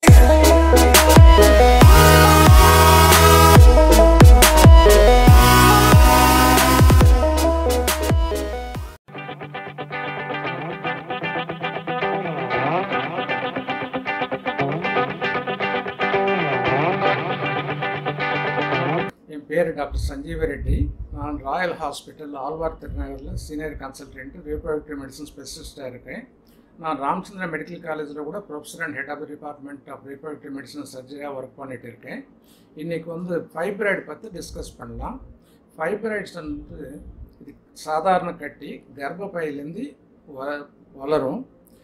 Dr. N.Sanjeeva Reddy, நான் royal hospital Alwar திருநகரில் senior consultant reproductive medicine ஸ்பெஷலிஸ்டாக இருக்கேன். நான் ராமச்சந்திர மெடிக்கல் காலேஜில் கூட professor and head of the department of reproductive medicine சர்ஜரியாக ஒர்க் பண்ணிகிட்டு இருக்கேன். இன்றைக்கி வந்து ஃபைப்ராய்டு பற்றி டிஸ்கஸ் பண்ணலாம். ஃபைப்ராய்ட்ஸ் வந்து இது சாதாரண கட்டி கர்ப்பப்பையிலேருந்து வளரும்.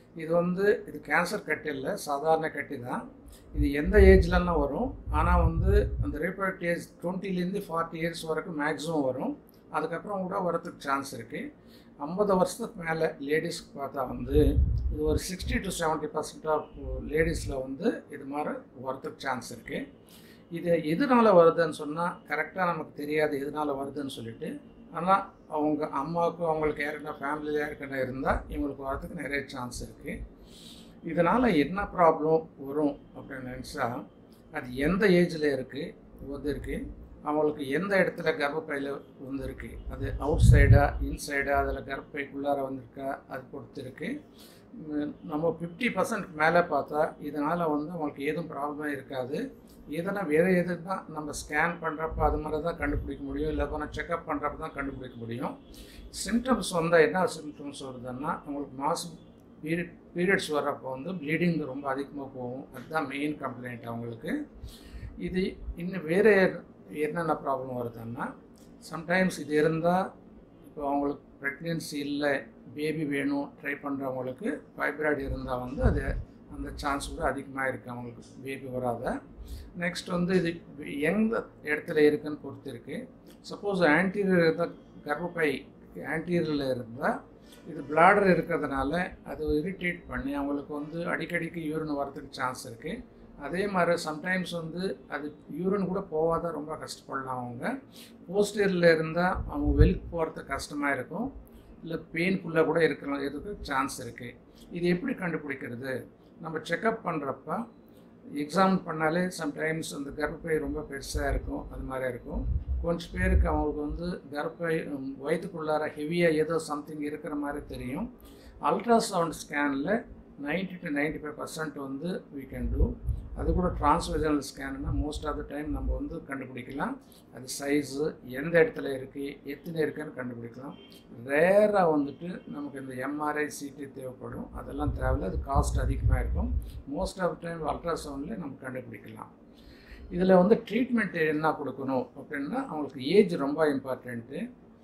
இது கேன்சர் கட்டி இல்லை, சாதாரண கட்டி தான். இது எந்த ஏஜ்லன்னா வரும், ஆனால் வந்து அந்த ரீப்ரொடக்டிவ் ஏஜ் 20லேருந்து 40 இயர்ஸ் வரைக்கும் மேக்ஸிமம் வரும். அதுக்கப்புறம் கூட வரதுக்கு சான்ஸ் இருக்குது. 50 வருஷத்துக்கு மேலே லேடிஸ்க்கு பார்த்தா வந்து இது ஒரு 60 to 70% ஆஃப் லேடிஸில் வந்து இது மாதிரி வரதுக்கு சான்ஸ் இருக்குது. இது எதனால் வருதுன்னு சொன்னால் கரெக்டாக நமக்கு தெரியாது எதனால் வருதுன்னு சொல்லிட்டு. ஆனால் அவங்க அம்மாவுக்கும் அவங்களுக்கு யாருக்குன்னா ஃபேமிலியில் யாருக்குன்னா இருந்தால் இவங்களுக்கு வரதுக்கு நிறைய சான்ஸ் இருக்குது. இதனால் என்ன ப்ராப்ளம் வரும் அப்படின்னு நினச்சா, அது எந்த ஏஜில் இருக்குது, அவங்களுக்கு எந்த இடத்துல கர்ப்பப்பையில் வந்துருக்கு, அது அவுட் சைடா இன்சைடா, அதில் கர்ப்பப்பைக்குள்ளார வந்திருக்கா, அது பொறுத்திருக்கு. நம்ம 50% மேலே பார்த்தா இதனால் வந்து அவங்களுக்கு எதுவும் ப்ராப்ளமே இருக்காது. எதனா வேறு எதுனா நம்ம ஸ்கேன் பண்ணுறப்ப அது மாதிரி தான் கண்டுபிடிக்க முடியும், இல்லை போனால் செக்அப் பண்ணுறப்ப தான் கண்டுபிடிக்க முடியும். சிம்டம்ஸ் வந்தால் என்ன சிம்டம்ஸ் வருதுன்னா, அவங்களுக்கு மாதம் பீரியட்ஸ் வர்றப்போ வந்து ப்ளீடிங் ரொம்ப அதிகமாக போகும். அதுதான் மெயின் கம்ப்ளைண்ட் அவங்களுக்கு. இது இன்னும் வேறு என்னென்ன ப்ராப்ளம் வருதுன்னா, சம்டைம்ஸ் இது இருந்தால் இப்போ அவங்களுக்கு ப்ரெக்னென்சி இல்லை, பேபி வேணும் ட்ரை பண்ணுறவங்களுக்கு ஃபைப்ராய்டு இருந்தால் வந்து அது அந்த சான்ஸ் கூட அதிகமாக இருக்குது அவங்களுக்கு பேபி வராத. நெக்ஸ்ட் வந்து இது எந்த இடத்துல இருக்குதுன்னு பொறுத்து இருக்குது. சப்போஸ் ஆன்டீரியர் இருந்தால் கர்ப்பப்பை ஆன்டீரியரில் இருந்தால் இது பிளாடர் இருக்கிறதுனால அது இரிட்டேட் பண்ணி அவங்களுக்கு வந்து அடிக்கடிக்கு யூரின் வரதுக்கு சான்ஸ் இருக்குது. அதே மாதிரி சம்டைம்ஸ் வந்து அது யூரின் கூட போகாத ரொம்ப கஷ்டப்படலாம். அவங்க போஸ்டீரியரில் இருந்தால் அவங்க வெளிக்கு போகிறதுக்கு கஷ்டமாக இருக்கும், இல்லை பெயின்ஃபுல்லாக கூட இருக்கிறதுக்கு சான்ஸ் இருக்குது. இது எப்படி கண்டுபிடிக்கிறது? நம்ம செக்கப் பண்ணுறப்ப எக்ஸாமின் பண்ணாலே சம்டைம்ஸ் அந்த கர்ப்பப்பை ரொம்ப பெருசாக இருக்கும், அது மாதிரி இருக்கும். கொஞ்சம் பேருக்கு அவங்களுக்கு வந்து கர்ப்பப்பை வயிற்றுக்குள்ளார ஹெவியாக ஏதோ சம்திங் இருக்கிற மாதிரி தெரியும். அல்ட்ராசவுண்ட் ஸ்கேனில் 90 to 95% வந்து we can do. அது கூட டிரான்ஸ்வெஜனல் ஸ்கேன்னா மோஸ்ட் ஆஃப் த டைம் நம்ம வந்து கண்டுபிடிக்கலாம். அது சைஸு எந்த இடத்துல இருக்குது, எத்தனை இருக்குன்னு கண்டுபிடிக்கலாம். ரேராக வந்துட்டு நமக்கு இந்த எம்ஆர்ஐ சிடி தேவைப்படும், அதெல்லாம் தேவையில்லை, அது காஸ்ட் அதிகமாக இருக்கும். மோஸ்ட் ஆஃப் த டைம் அல்ட்ராசவுண்டில் நம்ம கண்டுபிடிக்கலாம். இதில் வந்து ட்ரீட்மெண்ட் என்ன கொடுக்கணும் அப்படின்னா, அவங்களுக்கு ஏஜ் ரொம்ப important.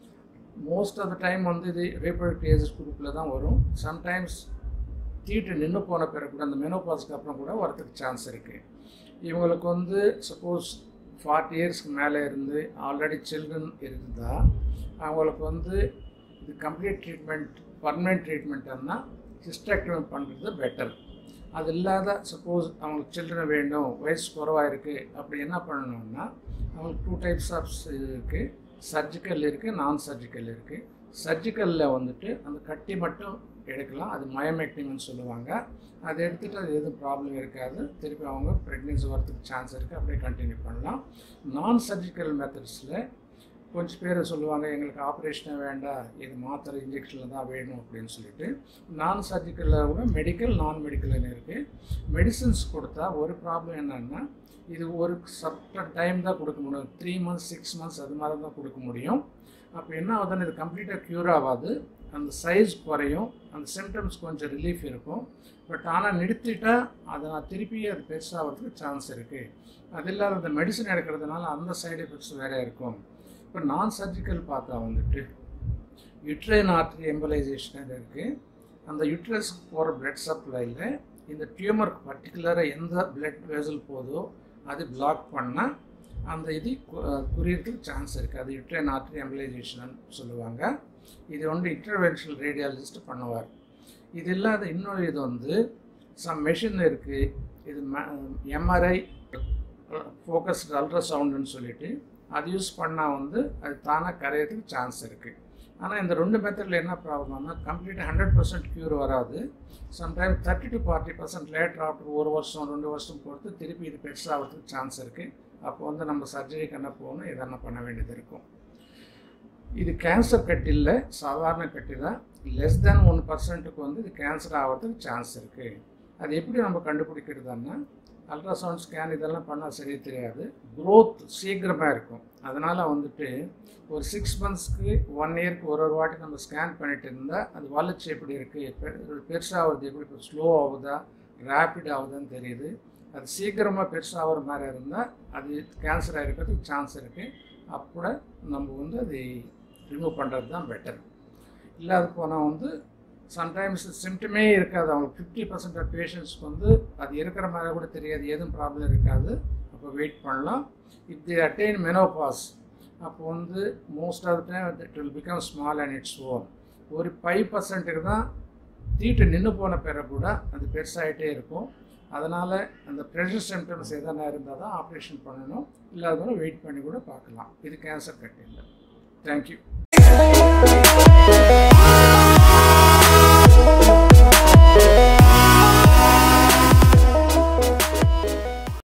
Most of the time வந்து இது ரீப்ரொடக்டிவ் ஏஜ் குரூப்பில் தான் வரும். சம்டைம்ஸ் தீட்டு நின்று போன பிறகு கூட அந்த மெனோபாஸ்க்கு அப்புறம் கூட வரதுக்கு சான்ஸ் இருக்குது. இவங்களுக்கு வந்து சப்போஸ் 40 இயர்ஸ்க்கு மேலே இருந்து ஆல்ரெடி சில்ட்ரன் இருந்தால் அவங்களுக்கு வந்து இது கம்ப்ளீட் ட்ரீட்மெண்ட் பர்மனெண்ட் ட்ரீட்மெண்ட்னா ஹிஸ்டெக்டமி பண்ணுறது பெட்டர். அது இல்லாத சப்போஸ் அவங்களுக்கு சில்ட்ரன் வேணும், வயசு குறைவாக இருக்குது, அப்படி என்ன பண்ணணும்னா அவங்களுக்கு 2 types ஆஃப் இருக்குது. சர்ஜிக்கல் இருக்குது, நான் சர்ஜிக்கல் இருக்குது. சர்ஜிக்கலில் வந்துட்டு அந்த கட்டி மட்டும் எடுக்கலாம், அது மயோமெக்டமின்னு சொல்லுவாங்க. அதை எடுத்துகிட்டு அது எதுவும் ப்ராப்ளம் இருக்காது, திருப்பி அவங்க ப்ரெக்னென்சி வரதுக்கு சான்ஸ் இருக்குது, அப்படியே கண்டினியூ பண்ணலாம். நான் சர்ஜிக்கல் மெத்தட்ஸில் கொஞ்சம் பேர் சொல்லுவாங்க எங்களுக்கு ஆப்ரேஷனே வேண்டாம், இது மாத்திரை இன்ஜெக்ஷனில் தான் வேணும் அப்படின்னு சொல்லிட்டு. நான் சர்ஜிக்கலில் கூட மெடிக்கல் நான் மெடிக்கல்னு இருக்குது. மெடிசின்ஸ் கொடுத்தா ஒரு ப்ராப்ளம் என்னென்னா, இது ஒரு சர்டன் டைம் தான் கொடுக்க முடியும், 3 months 6 months அது மாதிரி தான் கொடுக்க முடியும். அப்போ என்ன ஆகுதுன்னு இது கம்ப்ளீட்டாக க்யூர் ஆகாது, அந்த சைஸ் குறையும், அந்த சிம்டம்ஸ் கொஞ்சம் ரிலீஃப் இருக்கும். பட் ஆனால் நிறுத்திட்டால் அதை நான் திருப்பி அது பெருசாகிறதுக்கு சான்ஸ் இருக்குது. அது இல்லாத அந்த மெடிசன் எடுக்கிறதுனால அந்த சைடு எஃபெக்ட்ஸ் வேறு இருக்கும். இப்போ நான் சர்ஜிக்கல் பார்த்தா வந்துட்டு யூட்ரைன் ஆர்டரி எம்பலைசேஷன் இருக்குது. அந்த யூட்ரஸ்க்கு போகிற பிளட் சப்ளையில் இந்த டியூமருக்கு பர்டிகுலராக எந்த பிளட் வெசல் போதோ அது பிளாக் பண்ணால் அந்த இது குறியறதுக்கு சான்ஸ் இருக்குது. அது யூட்ரைன் ஆர்டரி எம்பலைசேஷன் சொல்லுவாங்க. இது வந்து இன்டர்வென்ஷனல் ரேடியாலஜிஸ்ட் பண்ணுவார். இது இல்லாத இன்னொரு இது வந்து சம் மெஷின் இருக்குது. இது எம்ஆர்ஐ ஃபோக்கஸ்டு அல்ட்ராசவுண்டுன்னு சொல்லிட்டு அது யூஸ் பண்ணால் வந்து அது தானாக கரையிறதுக்கு சான்ஸ் இருக்குது. ஆனால் இந்த 2 மெத்தடில் என்ன ப்ராப்ளம்னா கம்ப்ளீட்டாக 100% க்யூர் வராது. சம்டைம் 30 to 40% லேட்டர் ஆஃப்டர் 1 வருஷம் 2 வருஷம் பொறுத்து திருப்பி இது பெருசாகிறதுக்கு சான்ஸ் இருக்குது. அப்போ வந்து நம்ம சர்ஜரிக்கு என்ன போகணும், இதெல்லாம் பண்ண வேண்டியது இருக்கும். இது கேன்சர் கட்டி இல்லை, சாதாரண கட்டி தான். லெஸ் தேன் 1%க்கு வந்து இது கேன்சர் ஆகிறதுக்கு சான்ஸ் இருக்குது. அது எப்படி நம்ம கண்டுபிடிக்கிறதுன்னா அல்ட்ராசவுண்ட் ஸ்கேன் இதெல்லாம் பண்ணால் சரியாக தெரியாது. க்ரோத் சீக்கிரமாக இருக்கும். அதனால் வந்துட்டு ஒரு 6 monthsக்கு 1 yearக்கு ஒரு வாட்டி நம்ம ஸ்கேன் பண்ணிட்டு இருந்தால் அது வளர்ச்சி எப்படி இருக்குது, பெருசாகிறது எப்படி, இப்போ ஸ்லோ ஆகுதா ரேப்பிட் ஆகுதான்னு தெரியுது. அது சீக்கிரமாக பெருசாகிற மாதிரி இருந்தால் அது கேன்சராக இருக்கிறதுக்கு சான்ஸ் இருக்குது. அப்போ நம்ம வந்து அதை ரிமூவ் பண்ணுறது தான் பெட்டர். இல்லாத போனால் வந்து சம்டைம்ஸ் சிம்டமே இருக்காது. அவங்களுக்கு 50% ஆஃப் பேஷண்ட்ஸ்க்கு வந்து அது இருக்கிற மாதிரி கூட தெரியாது, எதுவும் ப்ராப்ளம் இருக்காது. அப்போ வெயிட் பண்ணலாம். இஃப் தி அட்டைன் மெனோபாஸ் அப்போ வந்து most of the time it will become small and its own. ஒரு 5%க்கு தான் தீட்டு நின்று போன பிறகு கூட அது பெருசாகிட்டே இருக்கும். அதனால் அந்த ப்ரெஷர் சிம்டம்ஸ் எதனா இருந்தால் தான் ஆப்ரேஷன் பண்ணணும். இல்லாதவங்க வெயிட் பண்ணி கூட பார்க்கலாம். இது கேன்சர் கட்டியில். தேங்க்யூ.